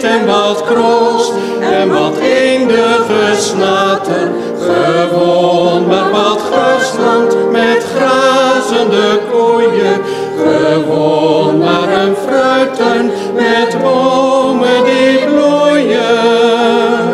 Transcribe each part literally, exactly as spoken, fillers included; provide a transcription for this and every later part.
en wat kroos en wat eindige snater. Gewoon maar wat grasland met grazende koeien. Gewoon maar een fruittuin met bomen die bloeien.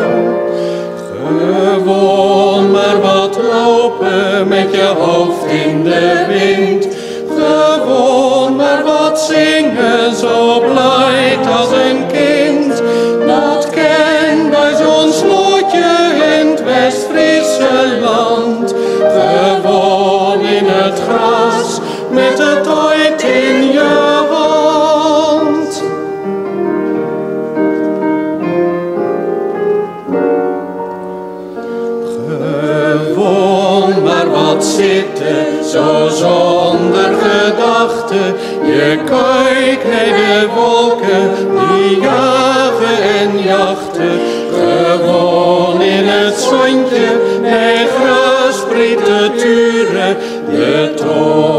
Gewoon maar wat lopen met je hoofd in de wind. Gewoon maar wat zingen, zo blij als een kind. Dat ken bij zo'n slootje in het West-Friese land. Gewoon in het gras, met het ooit in je hand. Gewoon maar wat zitten, zo zonder gedachten. Je kijkt naar de wolken, die jagen en jachten. Gewoon in het zonnetje, naar grasprieten turen, de toren.